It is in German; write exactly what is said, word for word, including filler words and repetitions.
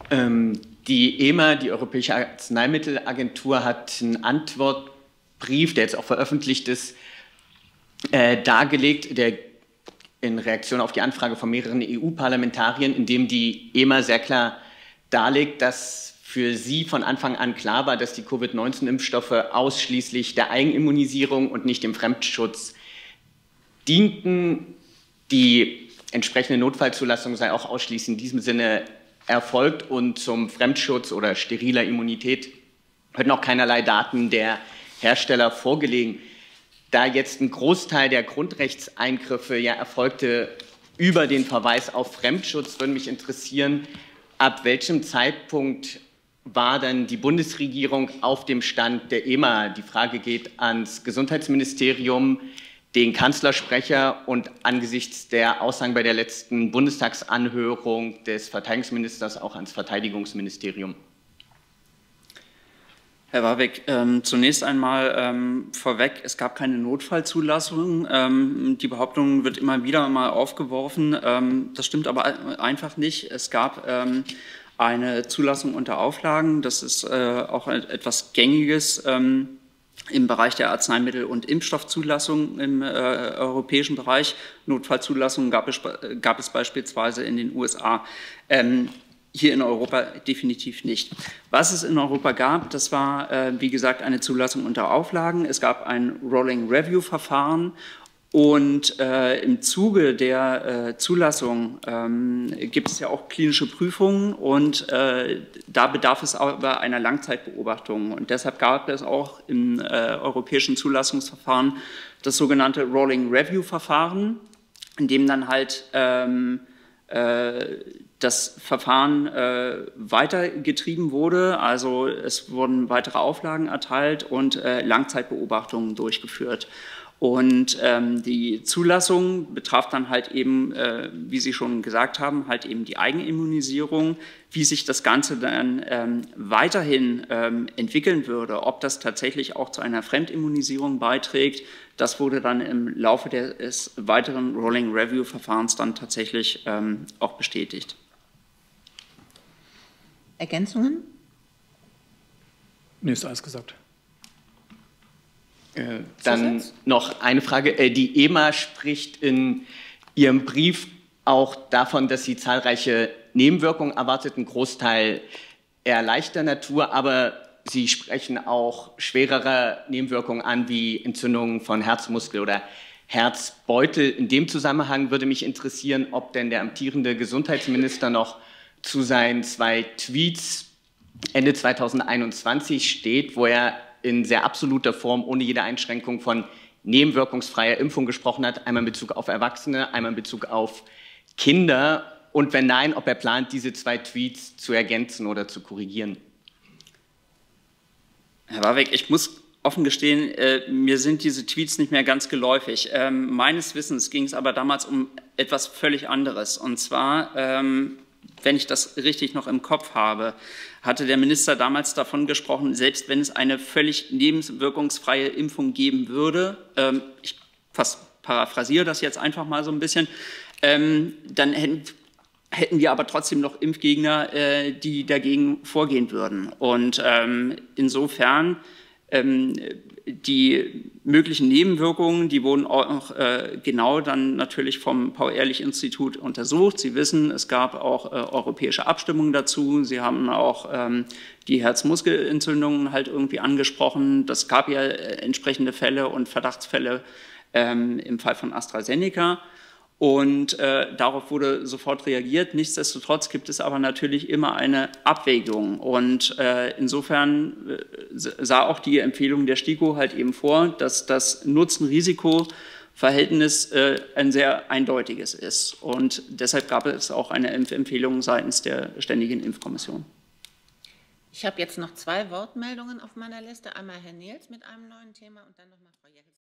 Ähm, die E M A, die Europäische Arzneimittelagentur, hat einen Antwortbrief, der jetzt auch veröffentlicht ist, äh, dargelegt, der in Reaktion auf die Anfrage von mehreren E U-Parlamentariern, in dem die E M A sehr klar darlegt, dass für sie von Anfang an klar war, dass die Covid neunzehn Impfstoffe ausschließlich der Eigenimmunisierung und nicht dem Fremdschutz dienten. Die entsprechende Notfallzulassung sei auch ausschließlich in diesem Sinne erfolgt und zum Fremdschutz oder steriler Immunität hätten auch keinerlei Daten der Hersteller vorgelegen. Da jetzt ein Großteil der Grundrechtseingriffe ja erfolgte über den Verweis auf Fremdschutz, würde mich interessieren, ab welchem Zeitpunkt war dann die Bundesregierung auf dem Stand der E M A? Die Frage geht ans Gesundheitsministerium, den Kanzlersprecher und angesichts der Aussagen bei der letzten Bundestagsanhörung des Verteidigungsministers auch ans Verteidigungsministerium. Herr Warwick, ähm, zunächst einmal ähm, vorweg, es gab keine Notfallzulassung. Ähm, die Behauptung wird immer wieder mal aufgeworfen. Ähm, das stimmt aber einfach nicht. Es gab ähm, eine Zulassung unter Auflagen. Das ist äh, auch etwas Gängiges ähm, im Bereich der Arzneimittel- und Impfstoffzulassung im äh, europäischen Bereich. Notfallzulassungen gab es, gab es beispielsweise in den U S A. Ähm, Hier in Europa definitiv nicht. Was es in Europa gab, das war, äh, wie gesagt, eine Zulassung unter Auflagen. Es gab ein Rolling Review Verfahren und äh, im Zuge der äh, Zulassung ähm, gibt es ja auch klinische Prüfungen und äh, da bedarf es aber einer Langzeitbeobachtung. Und deshalb gab es auch im äh, europäischen Zulassungsverfahren das sogenannte Rolling Review Verfahren, in dem dann halt ähm, äh, das Verfahren äh, weitergetrieben wurde, also es wurden weitere Auflagen erteilt und äh, Langzeitbeobachtungen durchgeführt. Und ähm, die Zulassung betraf dann halt eben, äh, wie Sie schon gesagt haben, halt eben die Eigenimmunisierung, wie sich das Ganze dann ähm, weiterhin ähm, entwickeln würde, ob das tatsächlich auch zu einer Fremdimmunisierung beiträgt. Das wurde dann im Laufe des weiteren Rolling Review Verfahrens dann tatsächlich ähm, auch bestätigt. Ergänzungen? Nee, ist alles gesagt. Äh, dann noch eine Frage. Äh, die E M A spricht in ihrem Brief auch davon, dass sie zahlreiche Nebenwirkungen erwartet, einen Großteil eher leichter Natur, aber sie sprechen auch schwerere Nebenwirkungen an, wie Entzündungen von Herzmuskel oder Herzbeutel. In dem Zusammenhang würde mich interessieren, ob denn der amtierende Gesundheitsminister noch zu seinen zwei Tweets Ende zweitausendeinundzwanzig steht, wo er in sehr absoluter Form ohne jede Einschränkung von nebenwirkungsfreier Impfung gesprochen hat, einmal in Bezug auf Erwachsene, einmal in Bezug auf Kinder und wenn nein, ob er plant, diese zwei Tweets zu ergänzen oder zu korrigieren. Herr Warwick, ich muss offen gestehen, äh, mir sind diese Tweets nicht mehr ganz geläufig. Ähm, meines Wissens ging es aber damals um etwas völlig anderes und zwar ähm, wenn ich das richtig noch im Kopf habe, hatte der Minister damals davon gesprochen, selbst wenn es eine völlig nebenwirkungsfreie Impfung geben würde, ähm, ich fast paraphrasiere das jetzt einfach mal so ein bisschen, ähm, dann hätten, hätten wir aber trotzdem noch Impfgegner, äh, die dagegen vorgehen würden. Und ähm, insofern ähm, die möglichen Nebenwirkungen, die wurden auch äh, genau dann natürlich vom Paul-Ehrlich-Institut untersucht. Sie wissen, es gab auch äh, europäische Abstimmungen dazu. Sie haben auch ähm, die Herzmuskelentzündungen halt irgendwie angesprochen. Das gab ja äh, entsprechende Fälle und Verdachtsfälle ähm, im Fall von AstraZeneca. Und äh, darauf wurde sofort reagiert. Nichtsdestotrotz gibt es aber natürlich immer eine Abwägung. Und äh, insofern äh, sah auch die Empfehlung der STIKO halt eben vor, dass das Nutzen-Risiko-Verhältnis äh, ein sehr eindeutiges ist. Und deshalb gab es auch eine Empfehlung seitens der Ständigen Impfkommission. Ich habe jetzt noch zwei Wortmeldungen auf meiner Liste. Einmal Herr Nils mit einem neuen Thema und dann nochmal Frau Jeckel.